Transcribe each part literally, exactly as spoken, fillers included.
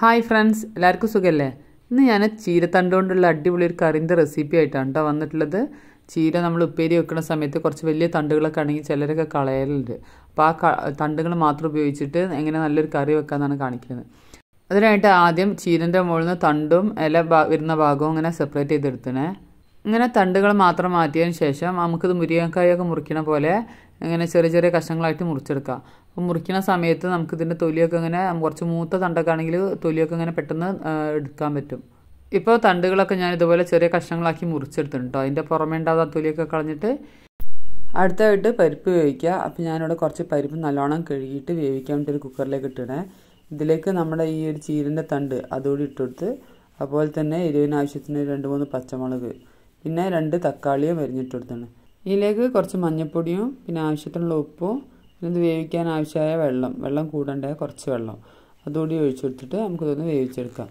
Hi friends, എല്ലാവർക്കും സുഖമല്ലേ? ഇന്ന് ഞാൻ ചീരത്തണ്ട് കൊണ്ടുള്ള അടിപൊളി ഒരു കറിൻ്റെ റെസിപ്പി ആയിട്ടാണ് കേട്ടോ വന്നിട്ടുള്ളത്. ചീര നമ്മൾ ഉപ്പേരി വെക്കുന്ന സമയത്ത് കുറച്ച് വലിയ തണ്ടുകളൊക്കെ ആണെങ്കിൽ ചിലരൊക്കെ കളയലുണ്ട്. അപ്പോൾ ആ തണ്ടുകൾ മാത്രം ഉപയോഗിച്ചിട്ട് എങ്ങനെ നല്ലൊരു കറി വെക്കാമെന്നാണ് കാണിക്കുന്നത്. അതിനായിട്ട് ആദ്യം ചീരൻ്റെ മുകളിൽ നിന്ന് തണ്ടും ഇല വരുന്ന ഭാഗവും ഇങ്ങനെ സെപ്പറേറ്റ് ചെയ്തെടുത്തണേ. ഇങ്ങനെ തണ്ടുകൾ മാത്രം മാറ്റിയതിന് ശേഷം നമുക്കിത് മുരിങ്ങക്കായൊക്കെ മുറിക്കണ പോലെ ഇങ്ങനെ ചെറിയ ചെറിയ കഷ്ണങ്ങളായിട്ട് മുറിച്ചെടുക്കാം. അപ്പോൾ മുറിക്കുന്ന സമയത്ത് നമുക്കിതിൻ്റെ തൊലിയൊക്കെ ഇങ്ങനെ കുറച്ച് മൂത്ത തണ്ടൊക്കെ ആണെങ്കിൽ തൊലിയൊക്കെ ഇങ്ങനെ പെട്ടെന്ന് എടുക്കാൻ പറ്റും. ഇപ്പോൾ തണ്ടുകളൊക്കെ ഞാൻ ഇതുപോലെ ചെറിയ കഷ്ണങ്ങളാക്കി മുറിച്ചെടുത്തിട്ടുണ്ട് കേട്ടോ. അതിൻ്റെ പുറമേ ഉണ്ടാവുക തൊലിയൊക്കെ കളഞ്ഞിട്ട് അടുത്തായിട്ട് പരിപ്പ് വേവിക്കുക. അപ്പോൾ ഞാനിവിടെ കുറച്ച് പരിപ്പ് നല്ലോണം കഴുകിയിട്ട് വേവിക്കാൻ വേണ്ടി ഒരു കുക്കറിലേക്ക് ഇട്ടിടേ. ഇതിലേക്ക് നമ്മുടെ ഈ ഒരു ചീരൻ്റെ തണ്ട് അതുകൂടി ഇട്ടെടുത്ത്, അതുപോലെ തന്നെ എരിവിന് ആവശ്യത്തിന് രണ്ട് മൂന്ന് പച്ചമുളക്, പിന്നെ രണ്ട് തക്കാളിയും അരിഞ്ഞിട്ടെടുത്താണ്. ഇതിലേക്ക് കുറച്ച് മഞ്ഞൾപ്പൊടിയും പിന്നെ ആവശ്യത്തിനുള്ള ഉപ്പും പിന്നെ ഇത് വേവിക്കാൻ ആവശ്യമായ വെള്ളം വെള്ളം കൂടേണ്ട കുറച്ച് വെള്ളം അതുകൂടി ഒഴിച്ചെടുത്തിട്ട് നമുക്കിതൊന്ന് വേവിച്ചെടുക്കാം.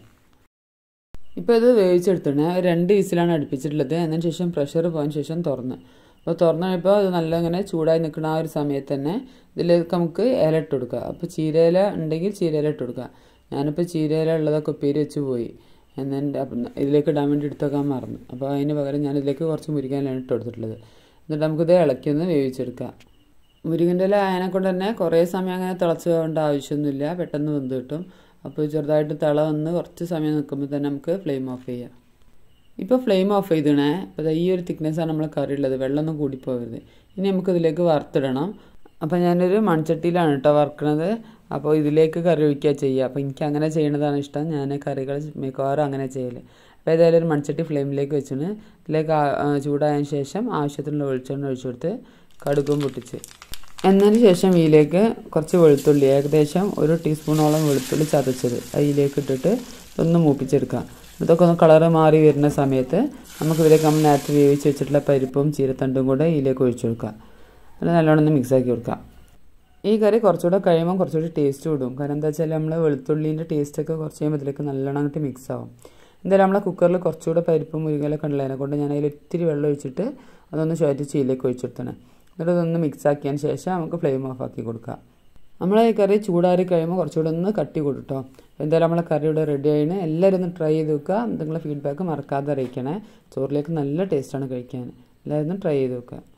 ഇപ്പോൾ ഇത് വേവിച്ചെടുത്തണേ രണ്ട് വിസിലാണ് അടുപ്പിച്ചിട്ടുള്ളത്. അതിന് ശേഷം പ്രഷർ പോയതിന് ശേഷം തുറന്ന് അപ്പോൾ തുറന്നപ്പോൾ അത് നല്ല ഇങ്ങനെ ചൂടായി നിൽക്കുന്ന ആ ഒരു സമയത്ത് തന്നെ ഇതിലേക്ക് നമുക്ക് ഇല ഇട്ട് കൊടുക്കുക. അപ്പോൾ ചീരയില ഉണ്ടെങ്കിൽ ചീരയില ഇട്ട് കൊടുക്കുക. ഞാനിപ്പോൾ ചീരയില ഉള്ളതൊക്കെ ഉപ്പേരി വെച്ച് പോയി എന്നെ ഇതിലേക്ക് ഇടാൻ വേണ്ടി എടുത്തേക്കാൻ മറന്നു. അപ്പോൾ അതിന് പകരം ഞാൻ ഇതിലേക്ക് കുറച്ച് മുരിങ്ങയിലാണ് ഇട്ട് കൊടുത്തിട്ടുള്ളത്. എന്നിട്ട് നമുക്കിത് ഇളക്കിയൊന്ന് വേവിച്ചെടുക്കാം. മുരിങ്ങൻ്റെ ഇല അതിനെ കൊണ്ട് തന്നെ കുറേ സമയം അങ്ങനെ തിളച്ച് പോകേണ്ട ആവശ്യമൊന്നുമില്ല, പെട്ടെന്ന് വെന്ത് കിട്ടും. അപ്പോൾ ചെറുതായിട്ട് തിള വന്ന് കുറച്ച് സമയം നിൽക്കുമ്പോൾ തന്നെ നമുക്ക് ഫ്ലെയിം ഓഫ് ചെയ്യാം. ഇപ്പോൾ ഫ്ലെയിം ഓഫ് ചെയ്തണേ. അപ്പോൾ ഈ ഒരു തിക്നെസ്സാണ് നമ്മൾ കറി ഉള്ളത്, വെള്ളമൊന്നും കൂടിപ്പോകരുത്. ഇനി നമുക്കിതിലേക്ക് വറുത്തിടണം. അപ്പോൾ ഞാനൊരു മൺചട്ടിയിലാണ് കേട്ടോ വറുക്കണത്. അപ്പോൾ ഇതിലേക്ക് കറി ഒഴിക്കുക ചെയ്യുക. അപ്പോൾ എനിക്ക് അങ്ങനെ ചെയ്യണതാണ് ഇഷ്ടം. ഞാൻ കറികൾ മിക്കവാറും അങ്ങനെ ചെയ്യൽ. അപ്പോൾ ഏതായാലും ഒരു മൺചട്ടി ഫ്ലെയിമിലേക്ക് വെച്ചിട്ട് ഇതിലേക്ക് ചൂടായതിന് ശേഷം ആവശ്യത്തിനുള്ള വെളിച്ചെണ്ണ ഒഴിച്ചു കൊടുത്ത് കടുകും പൊട്ടിച്ച് എന്നതിന് ശേഷം ഇതിലേക്ക് കുറച്ച് വെളുത്തുള്ളി, ഏകദേശം ഒരു ടീസ്പൂണോളം വെളുത്തുള്ളി ചതച്ചത് അതിലേക്ക് ഇട്ടിട്ട് ഒന്ന് മൂപ്പിച്ചെടുക്കാം. ഇതൊക്കെ ഒന്ന് കളറ് മാറി വരുന്ന സമയത്ത് നമുക്കിതിലേക്ക് നമ്മൾ നേരത്തെ വേവിച്ച് വെച്ചിട്ടുള്ള പരിപ്പും ചീരത്തണ്ടും കൂടെ ഇതിലേക്ക് ഒഴിച്ചു കൊടുക്കാം. അത് നല്ലോണം ഒന്ന് മിക്സാക്കി കൊടുക്കാം. ഈ കറി കുറച്ചുകൂടെ കഴിയുമ്പോൾ കുറച്ചുകൂടി ടേസ്റ്റ് കൂടും. കാരണം എന്താ വെച്ചാൽ നമ്മൾ വെളുത്തുള്ളീൻ്റെ ടേസ്റ്റൊക്കെ കുറച്ച് കഴിയുമ്പോൾ ഇതിലേക്ക് നല്ലോണം അങ്ങോട്ട് മിക്സ് ആവും. എന്തായാലും നമ്മളെ കുക്കറിൽ കുറച്ചുകൂടെ പരിപ്പും മുരിങ്ങയിലൊക്കെ ഉള്ളതിനെ കൊണ്ട് ഞാൻ അതിൽ ഇത്തിരി വെള്ളം ഒഴിച്ചിട്ട് അതൊന്ന് ചുവറ്റിച്ച് ഇതിലേക്ക് ഒഴിച്ചെടുത്തണം. എന്നിട്ട് അതൊന്ന് മിക്സ് ആക്കിയതിന് ശേഷം നമുക്ക് ഫ്ലെയിം ഓഫ് ആക്കി കൊടുക്കാം. നമ്മളെ ഈ കറി ചൂടാറി കഴിയുമ്പോൾ കുറച്ചുകൂടെ ഒന്ന് കട്ടി കൊടുട്ടോ. എന്തായാലും നമ്മളെ കറി ഇവിടെ റെഡി ആയിന്. എല്ലാവരും ഒന്ന് ട്രൈ ചെയ്ത് വെക്കുക. നിങ്ങളുടെ ഫീഡ്ബാക്ക് മറക്കാതെ അറിയിക്കണേ. ചോറിലേക്ക് നല്ല ടേസ്റ്റാണ് കഴിക്കാൻ. എല്ലാവരും ഒന്ന് ട്രൈ ചെയ്ത് വെക്കുക.